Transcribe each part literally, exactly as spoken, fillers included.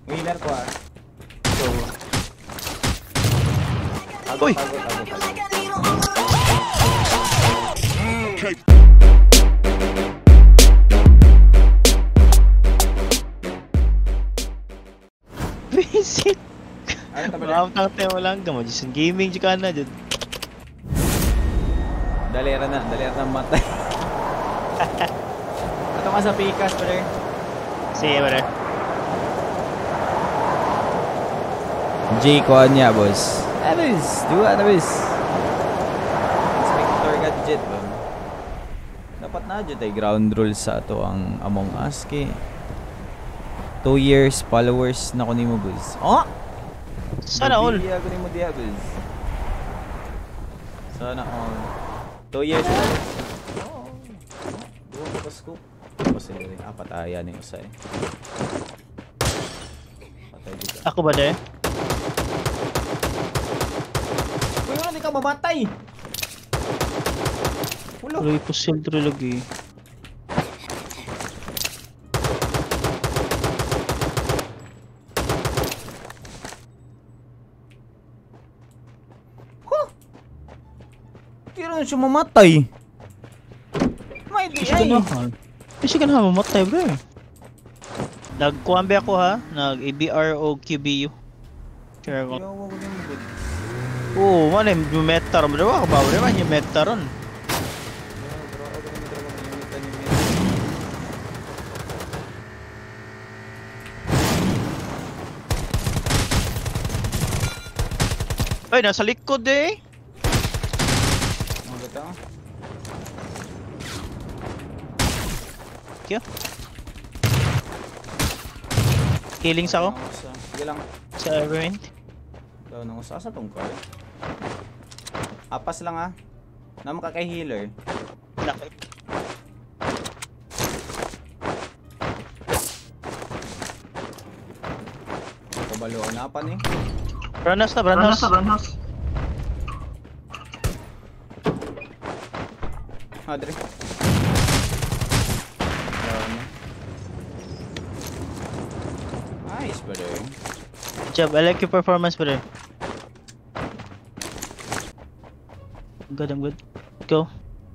Winner ko ah. So. Uy! Tago, tago, tago. Okay. Visit! Ano ta ba? Makamtang tayo lang ka mo. Jazon gaming dyan ka na dyan. Dalera na, dalera na matay. Ito ka sa pikas, brother. Sige, brother. J ko niya, boss. Abis, dua abis. Inspector gadget ba? Dapat na dyan tayo ground rules sa ato ang Among Us kay two years followers na ko ni mo, boss. Oh! Sana all. Hindi ako ni mo diya, boss. Sana all. two years followers. Oo. Duwa ko pa scoop. Kasi apat aya ni usay. Patay dito. Ako ba de? Uy, hindi ka mamatay! Ulo! Tuloy po siya lagi. Huh! Tira na siya mamatay! May di ay! Kasi ka na mamatay, bro. Nagkuhambi ako ha. Nag-A B R o Q B U. Kaya ko. Oo, man yung meta ron. Bro, ako ba? Bro, man yung meta ron. Ay, nasa likod eh. Ano ba ito? Kaya? Killings ako? Sige lang. Sa Everwind? Daw nang usa sa tong car. Apas lang ah. Na makaka-healer. Laki. Kabaloan na pa ni. Branas na, branas. Ranas. Hadre. Nice, brother. Good job. I like your performance, brother. Good, I'm good. Go.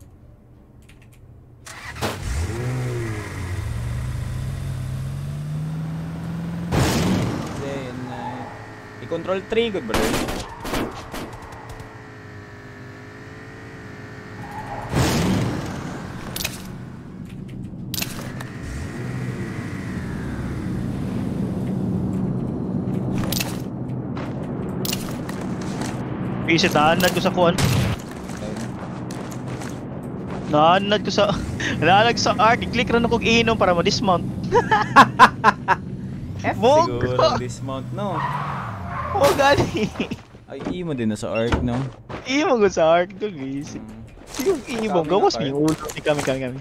Then, uh, i-control three, good brother. Kasi naanad ko sa kuwan. Naanad ko sa... Naanad ko sa arc. I-click rin ako inom para ma-dismount. F Mog! siguro ang dismount, no? Oh, gani. Ay, i mo din na sa arc, no? Iimo ko sa arc doon, guys. Yung iimo. Gawas mo yung ulo. Kami, kami, kami.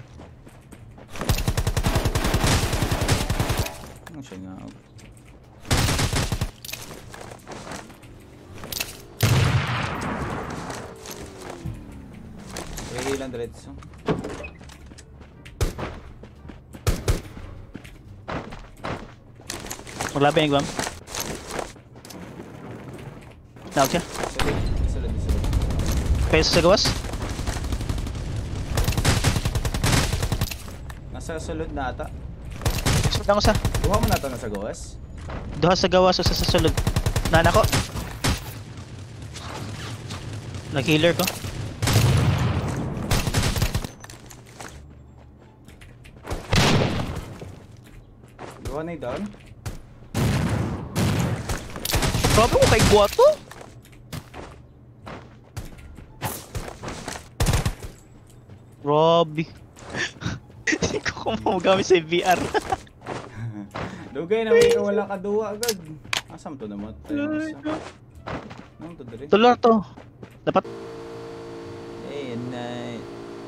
Ano siya nga? Ready lang diretso. Maglapin yung guam. Tawag siya. Salid, salid, salid. Peso sa gawas. Nasa sulod na ata. Sundan ko sa. Duha mo na ito nasa gawas. Duha sa gawas o sa sasulod. Nana ko. Nag-healer ko. Duha na down. Grabe mo kay Guato? Grabe. Hindi ko kumagamit sa V R. Dugay na may wala ka duwa agad. Asam to naman? Nang to dire. Tulor to. Dapat. Hey, night.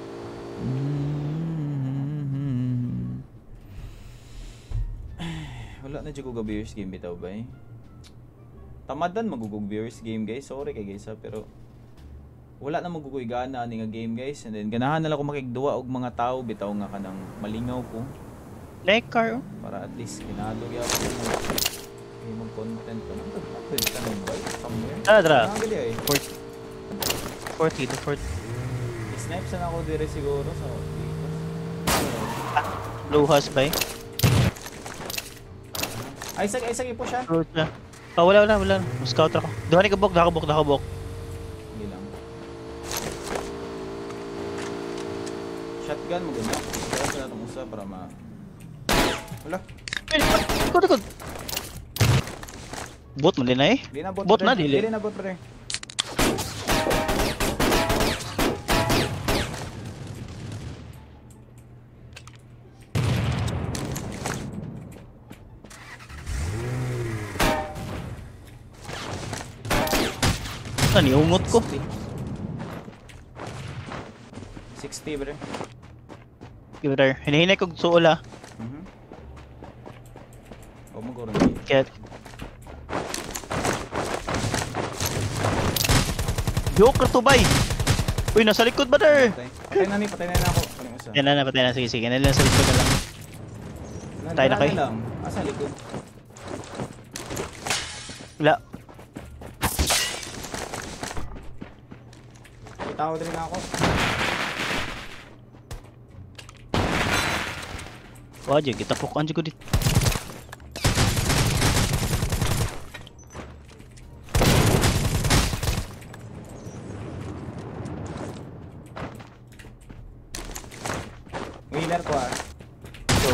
Wala na dyan ko viewers game bitaw ba eh. Tamadan magugug viewers game guys. Sorry kay guys ha, pero wala na magugoy gana ani nga game guys. And then ganahan na lang ko makigduwa og mga tao bitaw nga kanang malingaw ko. Like car. Para at least kinadog yaw ko. Tara, tara. Ang gali ay. forty to forty. Snipes na ako dire siguro sa Luhas ba eh? Ay, isag, isag ipo siya. Luhas na. Ah, wala, wala, wala. Scout ako. Duha ni kabok, nakabok, nakabok. Hindi lang. Shotgun, maganda. Kaya sila itong usa para ma... Wala. Ay, ikot, ikot. Bot mo din na eh. Di na bot, Bot brother. na, dili. Dili na bot, brother. Ano, niungot ko. sixty, brother. Brother, hinahinay ko suol ah. Mhm. Oh, mag-oran. Kaya... Joker to bay! Uy, nasa likod brother! Patay. Patay na ni, patay na na ako. Kaling usa. Yan na, napatay na. Sige, sige. Nala sa likod na lang. Patay na kayo. lang. Asa likod? Wala. Tawad rin ako. Wah, aja kita pokokan juga dit. Winner ko ah. So,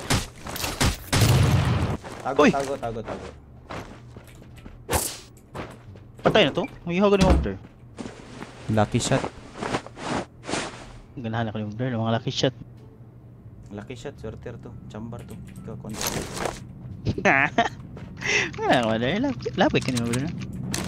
Tago, Uy! tago, tago, tago. patay na to? May ihaw ganun order. Lucky shot. Ganahan ako yung order, mga lucky shot. Lucky shot, sorter to. Chamber to. Ikaw, konti. Wala ka order, lapit ka naman order.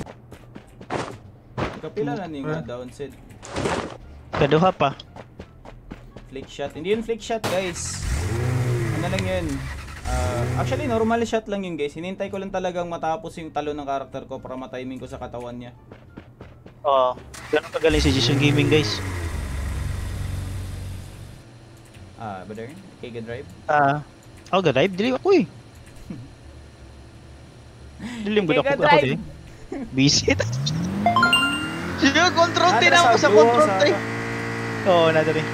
Ikaw pila na ni nga down set. Kaduha pa. Flick shot. Hindi yun flick shot, guys. Ano lang yun? Uh, actually, normal shot lang yun, guys. Hinintay ko lang talagang matapos yung talo ng karakter ko para matiming ko sa katawan niya. Oo. Ganun kagaling si Jazon Gaming, guys. Ah, brother? Kega drive? Ah, uh, oh, drive dili ako eh. Dili mo ako ako din. Busy. Sige, control din ako sa control three. Oo, na dali.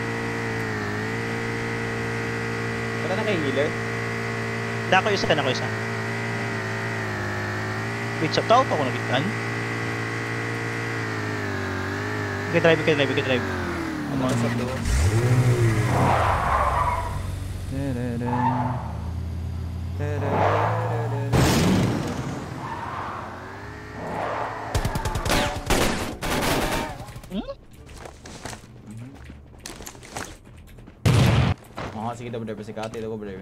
Wala na kay healer? Nako isa, nako isa. Wait, sa tao pa ako nakitaan. Okay, drive, okay, drive, okay, drive. Ano sa doon? Hmm? Oo, sige daw brother, pasikati daw ko brother.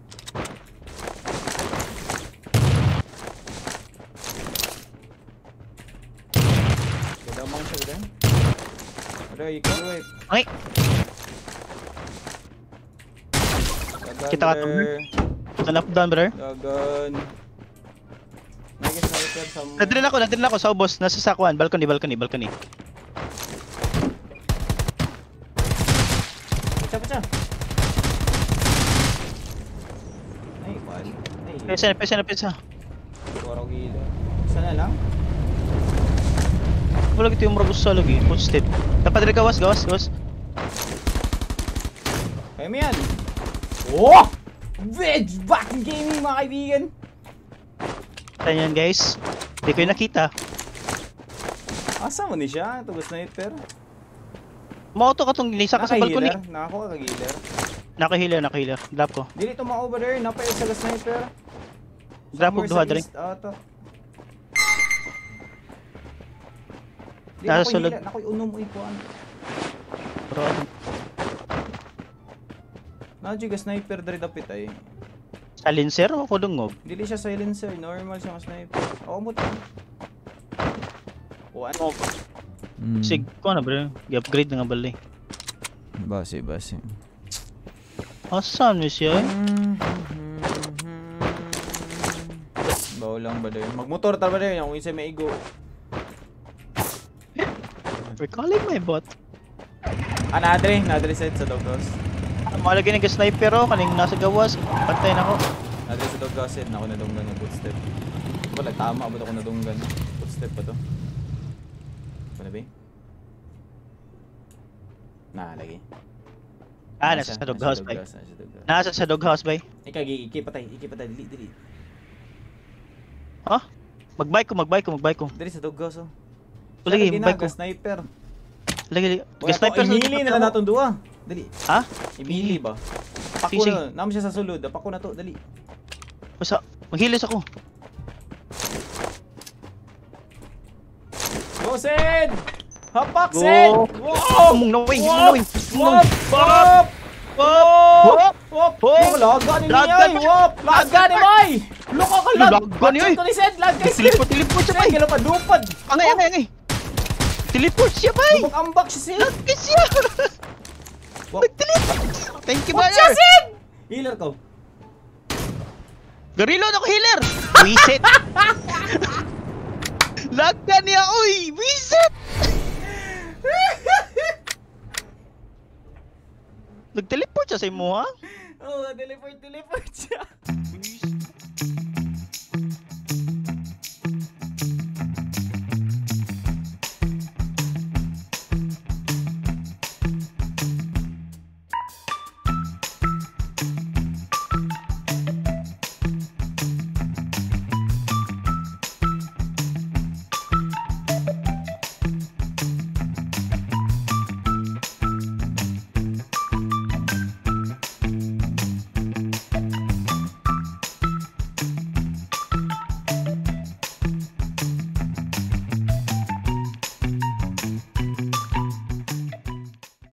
Kada mo siya brother. Brother, you can do it. Ay, Dagan, Kita ka, brother. tanap down, brother. Dagan. May sniper sa mo. Nadrill ako, nadrill ako sa ubos. Nasa sakwan, balcony, balcony, balcony. Pacha, pacha. Ay, wal. Ay, Pesa na, pesa na, pesa. Korog hilo. Isa na lang? Wala gitu yung marabos sa lagi, footstep. Dapat rin gawas, gawas, gawas. Kaya mo yan. Oh! Veg! Back in gaming mga kaibigan! Ayan guys. Hindi ko yung nakita. Asa mo ni siya? Ito sniper. Mauto ka tong nisa ka sa balcony. Naka-healer? Nako ka kag-healer. Naka-healer, naka-healer. Drop ko. Dili ito ma-over there. Napay sa sniper. Drop ko Somewhere duha sa dre. east, ato. Di Nasa nako'y sulod. healer. Nako'y unom mo ikuan. Pero Nadyo ka sniper dre dapit ay. silencer o kudungog? Dili siya silencer. Normal siya nga sniper. Oo mo ito. Kuan. Mm. Sig ko na bro. I-upgrade na nga bali. Base, base. Asan mo siya? Bawo lang ba daw? Magmotor ta ba daw? Yung isa may igo. Recalling my bot. Ah, nadre. Nadre set sa doghouse. Malagi ng sniper o. Kaning nasa gawas. Pantay na ko. Nadre sa doghouse set. Ako nadunggan yung footstep. Wala, tama ba ako nadunggan? Footstep pa to. Ano ba? Na, lagi. Ah, nasa sa doghouse, bay. Nasa sa doghouse, bay. Ikaw, ikipatay, ikipatay, dili, dili. Ha? Mag-bike ko, mag-bike ko, mag-bike ko. Dili sa doghouse, oh. Lagi, mag-bike ko. Sniper. Lagi, lagi. Sniper, imili na lang natin duwa. Dali. Ha? Imili ba? Pako na, naman siya sa sulod. Pako na to, dali. Basta, maghilis ako. Go, Sid! Hapak, Sid! Wow! Mong nawing, mong nawing. Wop! Wop! Wop! Wop! Wop! Laga ni Miyay! Wop! Laga ni May! Luka ka lang! Laga ni Miyay! Ko ni Sid! Laga ni Sid! Teleport, teleport siya, bay! Sid, kalapad-lupad! Angay, angay, angay! Teleport siya, bay! Lupag-ambak siya, Sid! Laga siya! Nag-teleport! Thank you, brother! What's siya, Sid? Healer ko. Garilo na ko, healer! Wisit! Laga niya, uy! Wisit! Nag-teleport siya sa imo, ha? Oo, teleport, teleport siya.